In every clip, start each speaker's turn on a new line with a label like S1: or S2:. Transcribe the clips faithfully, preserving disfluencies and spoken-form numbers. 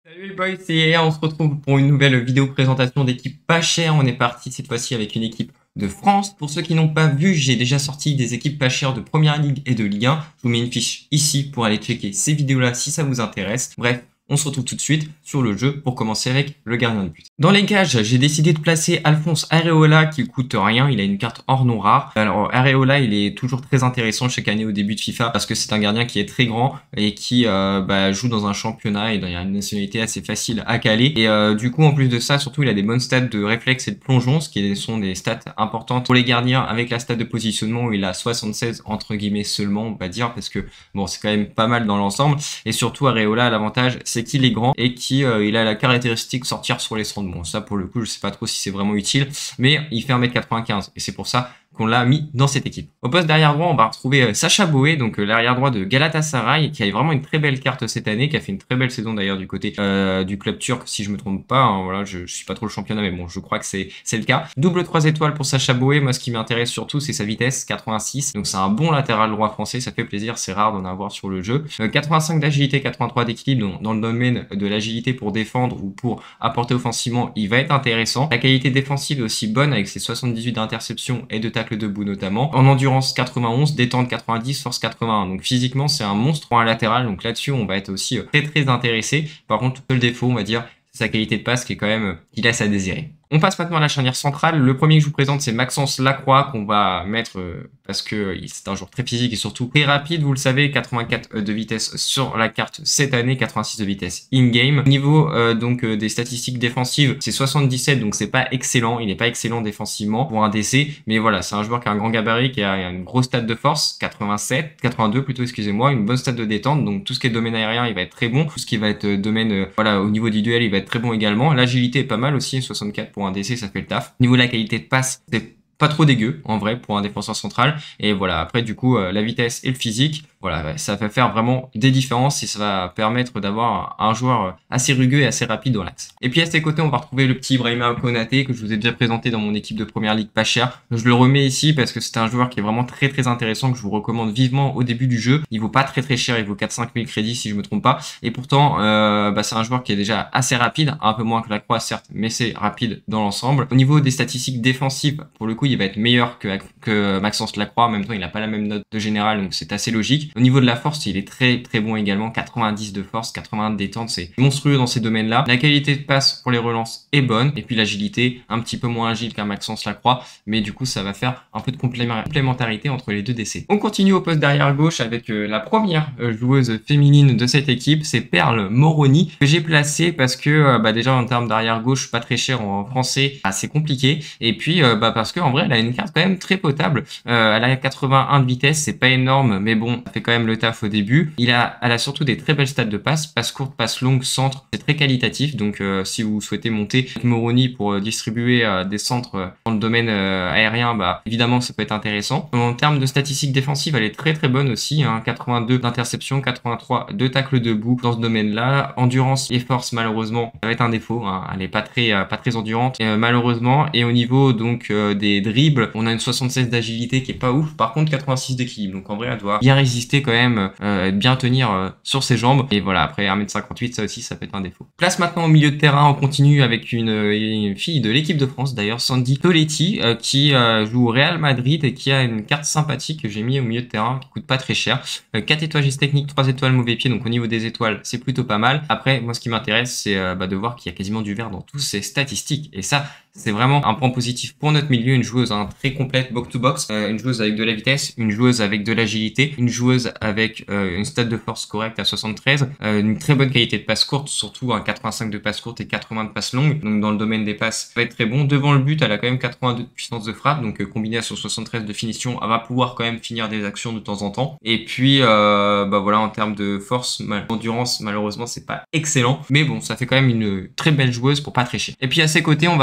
S1: Salut les boys, c'est Yaya, on se retrouve pour une nouvelle vidéo présentation d'équipe pas chère. On est parti cette fois-ci avec une équipe de France. Pour ceux qui n'ont pas vu, j'ai déjà sorti des équipes pas chères de Première Ligue et de Ligue un. Je vous mets une fiche ici pour aller checker ces vidéos-là si ça vous intéresse. Bref, on se retrouve tout de suite sur le jeu pour commencer avec le gardien de but. Dans les gages, j'ai décidé de placer Alphonse Areola qui coûte rien. Il a une carte hors non rare. Alors Areola, il est toujours très intéressant chaque année au début de FIFA parce que c'est un gardien qui est très grand et qui euh, bah, joue dans un championnat et dans une nationalité assez facile à caler. Et euh, du coup, en plus de ça, surtout, il a des bonnes stats de réflexe et de plongeon, ce qui sont des stats importantes pour les gardiens avec la stat de positionnement où il a soixante-seize entre guillemets seulement, on va dire, parce que bon, c'est quand même pas mal dans l'ensemble. Et surtout, Areola a l'avantage, c'est qu'il est grand et qu'il euh, il a la caractéristique sortir sur les centres. Bon, ça pour le coup, je sais pas trop si c'est vraiment utile, mais il fait un mètre quatre-vingt-quinze et c'est pour ça qu'on l'a mis dans cette équipe. Au poste d'arrière droit, on va retrouver euh, Sacha Boey, donc euh, l'arrière droit de Galatasaray, qui a vraiment une très belle carte cette année, qui a fait une très belle saison d'ailleurs du côté euh, du club turc, si je me trompe pas. Hein, voilà, je, je suis pas trop le championnat, mais bon, je crois que c'est c'est le cas. Double trois étoiles pour Sacha Boey. Moi, ce qui m'intéresse surtout, c'est sa vitesse, quatre-vingt-six. Donc c'est un bon latéral droit français, ça fait plaisir, c'est rare d'en avoir sur le jeu. Euh, quatre-vingt-cinq d'agilité, quatre-vingt-trois d'équilibre. Donc dans le domaine de l'agilité pour défendre ou pour apporter offensivement, il va être intéressant. La qualité défensive est aussi bonne avec ses soixante-dix-huit d'interception et de tacle debout notamment. En endurance quatre-vingt-onze, détente quatre-vingt-dix, force quatre-vingt-un. Donc physiquement c'est un monstre pour un latéral. Donc là-dessus on va être aussi très très intéressé. Par contre, le défaut on va dire c'est sa qualité de passe qui est quand même qui laisse à désirer. On passe maintenant à la charnière centrale. Le premier que je vous présente, c'est Maxence Lacroix qu'on va mettre euh, parce que c'est un joueur très physique et surtout très rapide. Vous le savez, quatre-vingt-quatre de vitesse sur la carte cette année, quatre-vingt-six de vitesse in-game. Au niveau euh, donc euh, des statistiques défensives, c'est soixante-dix-sept, donc c'est pas excellent. Il n'est pas excellent défensivement pour un D C, mais voilà, c'est un joueur qui a un grand gabarit, qui a une grosse stat de force, quatre-vingt-sept, quatre-vingt-deux plutôt, excusez-moi, une bonne stat de détente. Donc tout ce qui est domaine aérien, il va être très bon. Tout ce qui va être domaine, euh, voilà, au niveau du duel, il va être très bon également. L'agilité est pas mal aussi, soixante-quatre. Pour un D C, ça fait le taf. Au niveau de la qualité de passe, c'est pas trop dégueu en vrai pour un défenseur central. Et voilà, après du coup euh, la vitesse et le physique, voilà, ça va faire vraiment des différences et ça va permettre d'avoir un joueur assez rugueux et assez rapide dans l'axe. Et puis à ses côtés, on va retrouver le petit Ibrahima Konaté que je vous ai déjà présenté dans mon équipe de première ligue pas cher. Je le remets ici parce que c'est un joueur qui est vraiment très très intéressant, que je vous recommande vivement au début du jeu. Il vaut pas très très cher, il vaut quatre cinq mille crédits si je me trompe pas. Et pourtant, euh, bah, c'est un joueur qui est déjà assez rapide, un peu moins que Lacroix certes, mais c'est rapide dans l'ensemble. Au niveau des statistiques défensives, pour le coup, il va être meilleur que, que Maxence Lacroix. En même temps, il n'a pas la même note de général, donc c'est assez logique. Au niveau de la force, il est très très bon également, quatre-vingt-dix de force, quatre-vingts de détente, c'est monstrueux dans ces domaines-là. La qualité de passe pour les relances est bonne, et puis l'agilité, un petit peu moins agile qu'un Maxence Lacroix, mais du coup ça va faire un peu de complémentarité entre les deux D C. On continue au poste d'arrière gauche avec euh, la première euh, joueuse féminine de cette équipe, c'est Perle Moroni, que j'ai placée parce que euh, bah, déjà en termes d'arrière gauche, pas très cher en français, assez compliqué, et puis euh, bah, parce qu'en vrai elle a une carte quand même très potable, euh, elle a quatre-vingt-un de vitesse, c'est pas énorme, mais bon, ça fait quand même le taf au début. Il a, elle a surtout des très belles stats de passe, passe courte, passe longue, centre, c'est très qualitatif. Donc euh, si vous souhaitez monter avec Moroni pour euh, distribuer euh, des centres euh, dans le domaine euh, aérien, bah évidemment ça peut être intéressant. En termes de statistiques défensives, elle est très très bonne aussi, hein, quatre-vingt-deux d'interception, quatre-vingt-trois de tacle debout dans ce domaine-là. Endurance et force malheureusement, ça va être un défaut, hein. Elle est pas très euh, pas très endurante euh, malheureusement. Et au niveau donc euh, des dribbles, on a une soixante-seize d'agilité qui est pas ouf. Par contre quatre-vingt-six d'équilibre, donc en vrai elle doit bien résister quand même, euh, bien tenir euh, sur ses jambes. Et voilà, après un mètre cinquante-huit, ça aussi ça peut être un défaut. Place maintenant au milieu de terrain, on continue avec une, une fille de l'équipe de France d'ailleurs, Sandy Toletti, euh, qui euh, joue au Real Madrid et qui a une carte sympathique que j'ai mis au milieu de terrain, qui coûte pas très cher. euh, quatre étoiles geste technique, trois étoiles mauvais pied, donc au niveau des étoiles c'est plutôt pas mal. Après moi ce qui m'intéresse c'est euh, bah, de voir qu'il y a quasiment du vert dans tous ces statistiques, et ça c'est vraiment un point positif pour notre milieu. Une joueuse hein, très complète, box to box, euh, une joueuse avec de la vitesse, une joueuse avec de l'agilité, une joueuse avec euh, une stat de force correcte à soixante-treize, euh, une très bonne qualité de passe courte, surtout un quatre-vingt-cinq de passe courte et quatre-vingts de passe longue. Donc dans le domaine des passes, ça va être très bon. Devant le but, elle a quand même quatre-vingt-deux de puissance de frappe, donc euh, combinée à son soixante-treize de finition, elle va pouvoir quand même finir des actions de temps en temps. Et puis euh, bah voilà, en termes de force, mal endurance, malheureusement c'est pas excellent, mais bon, ça fait quand même une très belle joueuse pour pas tricher. Et puis à ses côtés, on va partir sur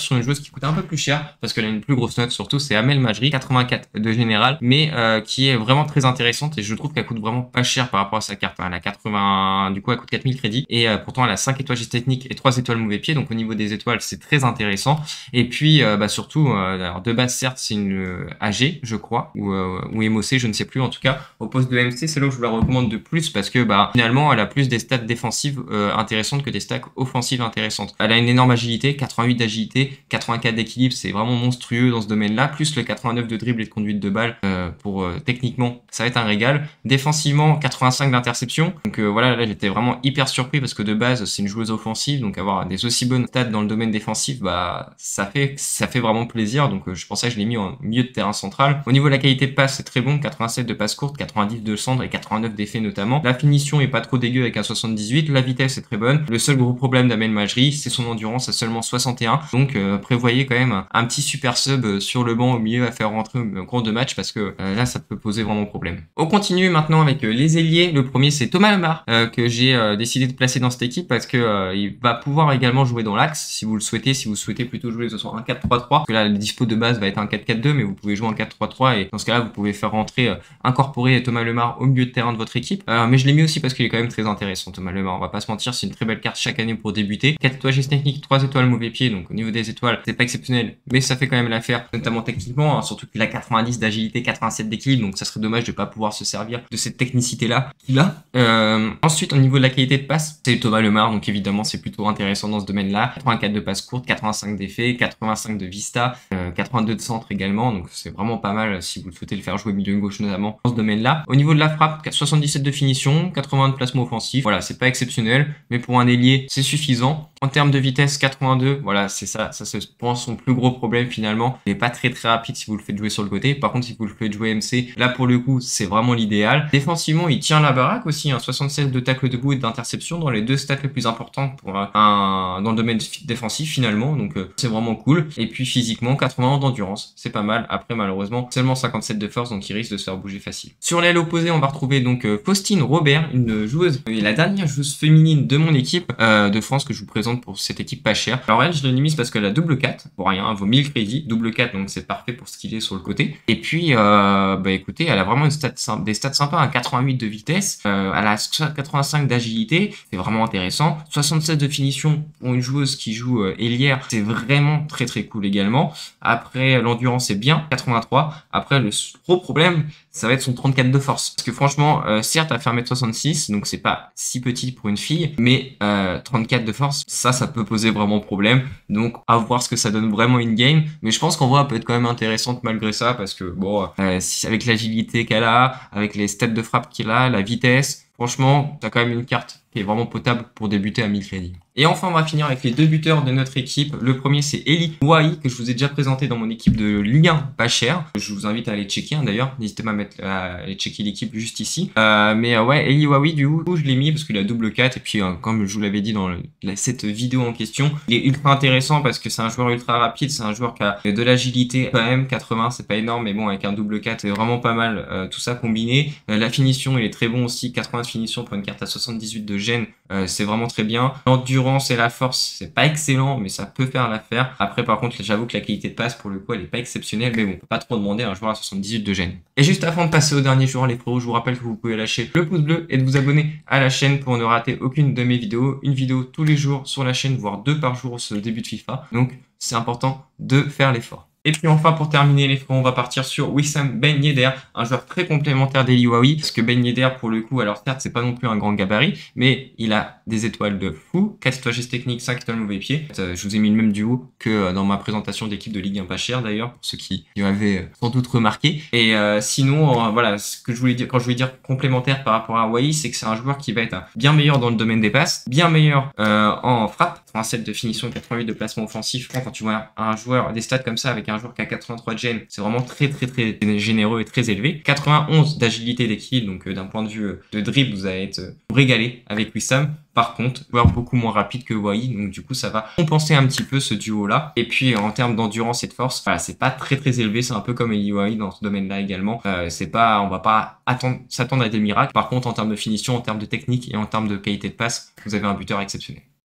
S1: sur une joueuse qui coûte un peu plus cher parce qu'elle a une plus grosse note, surtout c'est Amel Majri, quatre-vingt-quatre de général, mais euh, qui est vraiment très intéressante et je trouve qu'elle coûte vraiment pas cher par rapport à sa carte. Elle a quatre-vingts, du coup elle coûte quatre mille crédits et euh, pourtant elle a cinq étoiles geste technique et trois étoiles mauvais pied, donc au niveau des étoiles c'est très intéressant. Et puis euh, bah, surtout, euh, alors de base certes c'est une euh, A G je crois, ou, euh, ou M O C, je ne sais plus, en tout cas au poste de M C c'est là où je vous la recommande de plus parce que bah finalement elle a plus des stats défensives euh, intéressantes que des stats offensives intéressantes. Elle a une énorme agilité, quatre-vingt-huit d'agilité, quatre-vingt-quatre d'équilibre, c'est vraiment monstrueux dans ce domaine-là, plus le quatre-vingt-neuf de dribble et de conduite de balle euh, pour euh, techniquement ça va être un régal. Défensivement quatre-vingt-cinq d'interception, donc euh, voilà, là j'étais vraiment hyper surpris parce que de base c'est une joueuse offensive, donc avoir des aussi bonnes stats dans le domaine défensif, bah ça fait ça fait vraiment plaisir, donc euh, je pensais que je l'ai mis en milieu de terrain central. Au niveau de la qualité de passe c'est très bon, quatre-vingt-sept de passe courte, quatre-vingt-dix de centre et quatre-vingt-neuf d'effet notamment. La finition est pas trop dégueu avec un soixante-dix-huit, la vitesse est très bonne. Le seul gros problème d'Amel Majri c'est son endurance à seulement soixante et un, donc euh, prévoyez quand même un, un petit super sub euh, sur le banc au milieu à faire rentrer au cours de match parce que euh, là ça peut poser vraiment problème. On continue maintenant avec euh, les ailiers. Le premier c'est Thomas Lemar euh, que j'ai euh, décidé de placer dans cette équipe parce que euh, il va pouvoir également jouer dans l'axe si vous le souhaitez, si vous souhaitez plutôt jouer sur un quatre trois trois, parce que là le dispo de base va être un quatre quatre deux, mais vous pouvez jouer en quatre trois trois et dans ce cas là vous pouvez faire rentrer, euh, incorporer Thomas Lemar au milieu de terrain de votre équipe. Euh, mais je l'ai mis aussi parce qu'il est quand même très intéressant Thomas Lemar, on va pas se mentir, c'est une très belle carte chaque année pour débuter. quatre étoiles geste technique, trois étoiles mauvais pied, donc au niveau des étoiles c'est pas exceptionnel mais ça fait quand même l'affaire, notamment techniquement, hein, surtout qu'il a quatre-vingt-dix d'agilité, quatre-vingt-sept d'équilibre, donc ça serait dommage de pas pouvoir se servir de cette technicité là qu'il a. Euh, ensuite au niveau de la qualité de passe c'est Thomas Lemar, donc évidemment c'est plutôt intéressant dans ce domaine là. quatre-vingt-quatre de passe courte, quatre-vingt-cinq d'effet, quatre-vingt-cinq de vista, euh, quatre-vingt-deux de centre également, donc c'est vraiment pas mal si vous souhaitez le faire jouer milieu gauche notamment dans ce domaine là. Au niveau de la frappe, soixante-dix-sept de finition, quatre-vingts de placement offensif, voilà c'est pas exceptionnel mais pour un ailier c'est suffisant. En termes de vitesse quatre-vingt-deux, voilà c'est ça, ça c'est pour son plus gros problème finalement, il est pas très très rapide si vous le faites jouer sur le côté, par contre si vous le faites jouer M C, là pour le coup c'est vraiment l'idéal. Défensivement il tient la baraque aussi, hein, soixante-seize de tacle debout et d'interception dans les deux stats les plus importantes pour un, dans le domaine défensif finalement, donc euh, c'est vraiment cool. Et puis physiquement quatre-vingts d'endurance, c'est pas mal. Après malheureusement seulement cinquante-sept de force, donc il risque de se faire bouger facile. Sur l'aile opposée on va retrouver donc euh, Faustine Robert, une joueuse, et la dernière joueuse féminine de mon équipe euh, de France que je vous présente pour cette équipe pas chère. Alors elle je l'ai mise parce qu'elle a double quatre, pour rien, elle vaut mille crédits, double quatre, donc c'est parfait pour ce qu'il est sur le côté. Et puis euh, bah écoutez, elle a vraiment une stat, des stats sympas, un quatre-vingt-huit de vitesse, euh, elle a quatre-vingt-cinq d'agilité, c'est vraiment intéressant, soixante-sept de finition pour une joueuse qui joue euh, ailière, c'est vraiment très très cool également. Après l'endurance est bien, quatre-vingt-trois. Après le gros problème ça va être son trente-quatre de force, parce que franchement euh, certes elle fait un mètre soixante-six, donc c'est pas si petit pour une fille, mais euh, trente-quatre de force, ça ça peut poser vraiment problème, donc à voir ce que ça donne vraiment in game. Mais je pense qu'en vrai elle peut être quand même intéressante malgré ça, parce que bon euh, si, avec l'agilité qu'elle a, avec les stats de frappe qu'il a, la vitesse, franchement t'as quand même une carte qui est vraiment potable pour débuter à mille crédits. Et enfin on va finir avec les deux buteurs de notre équipe. Le premier c'est Eli Wahi, que je vous ai déjà présenté dans mon équipe de Ligue un pas cher. Je vous invite à aller checker hein, d'ailleurs, n'hésitez pas à, mettre, à aller checker l'équipe juste ici. Euh, mais euh, ouais, Eli Wahi du coup je l'ai mis parce qu'il a double quatre et puis euh, comme je vous l'avais dit dans le, la, cette vidéo en question, il est ultra intéressant parce que c'est un joueur ultra rapide, c'est un joueur qui a de l'agilité quand même, quatre-vingts c'est pas énorme mais bon avec un double quatre c'est vraiment pas mal, euh, tout ça combiné. Euh, la finition il est très bon aussi, quatre-vingts de finition pour une carte à soixante-dix-huit de gêne, euh, c'est vraiment très bien. L'endurance et la force c'est pas excellent mais ça peut faire l'affaire. Après par contre j'avoue que la qualité de passe pour le coup elle est pas exceptionnelle, mais bon on peut pas trop demander à un joueur à soixante-dix-huit de gêne. Et juste avant de passer au dernier joueur les pros, je vous rappelle que vous pouvez lâcher le pouce bleu et de vous abonner à la chaîne pour ne rater aucune de mes vidéos. Une vidéo tous les jours sur la chaîne, voire deux par jour au début de FIFA, donc c'est important de faire l'effort. Et puis enfin pour terminer les fronts, on va partir sur Wissam Ben Yedder, un joueur très complémentaire d'Eli Wahi, parce que Ben Yedder pour le coup, alors certes c'est pas non plus un grand gabarit, mais il a des étoiles de fou, quatre étoiles geste technique, cinq étoiles mauvais pied. Je vous ai mis le même duo que dans ma présentation d'équipe de Ligue un pas cher d'ailleurs, pour ceux qui avaient sans doute remarqué. Et euh, sinon, euh, voilà, ce que je voulais dire, quand je voulais dire complémentaire par rapport à Wahi, c'est que c'est un joueur qui va être bien meilleur dans le domaine des passes, bien meilleur euh, en frappe, quatre-vingt-sept de finition, quatre-vingt-huit de placement offensif. Quand tu vois un joueur, des stats comme ça avec un joueur qui a quatre-vingt-trois de gêne, c'est vraiment très très très généreux et très élevé. quatre-vingt-onze d'agilité d'équilibre, donc euh, d'un point de vue euh, de dribble, vous allez être euh, régalé avec Wissam. Par contre, joueur beaucoup moins rapide que Wahi, donc du coup ça va compenser un petit peu ce duo là. Et puis en termes d'endurance et de force, voilà, c'est pas très très élevé, c'est un peu comme Eli Wahi dans ce domaine-là également. Euh, c'est pas, on va pas attendre, s'attendre à des miracles. Par contre, en termes de finition, en termes de technique et en termes de qualité de passe, vous avez un buteur exceptionnel.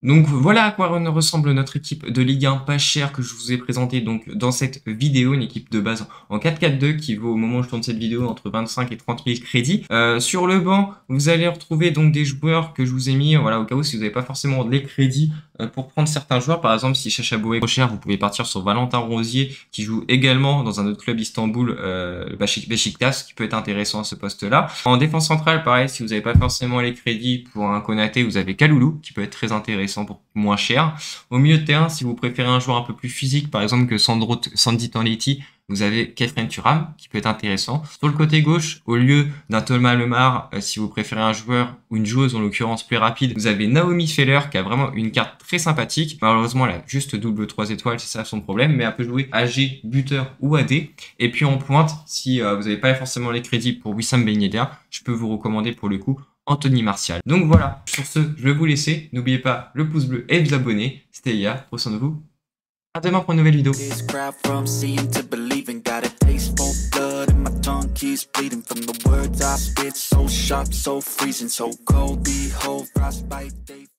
S1: Donc voilà à quoi ressemble notre équipe de Ligue un pas chère que je vous ai présentée donc dans cette vidéo, une équipe de base en quatre quatre deux qui vaut au moment où je tourne cette vidéo entre vingt-cinq et trente mille crédits. Euh, sur le banc, vous allez retrouver donc des joueurs que je vous ai mis, voilà, au cas où si vous n'avez pas forcément les crédits euh, pour prendre certains joueurs. Par exemple, si Chacha Boué est trop cher, vous pouvez partir sur Valentin Rosier qui joue également dans un autre club Istanbul, euh, Beşiktaş, qui peut être intéressant à ce poste-là. En défense centrale, pareil, si vous n'avez pas forcément les crédits pour un Konaté, vous avez Kaloulou qui peut être très intéressant pour moins cher. Au milieu de terrain, si vous préférez un joueur un peu plus physique, par exemple que Sandro, Sandy Tanleti, vous avez Kefren Turam qui peut être intéressant. Sur le côté gauche, au lieu d'un Thomas Lemar, euh, si vous préférez un joueur ou une joueuse en l'occurrence plus rapide, vous avez Naomi Feller qui a vraiment une carte très sympathique. Malheureusement, elle a juste double trois étoiles, c'est ça son problème, mais elle peut jouer A G, buteur ou A D. Et puis en pointe, si euh, vous n'avez pas forcément les crédits pour Wissam Ben Yedder, je peux vous recommander pour le coup Anthony Martial. Donc voilà, sur ce, je vais vous laisser. N'oubliez pas le pouce bleu et vous abonner. C'était Ia, prenez soin de vous. À demain pour une nouvelle vidéo.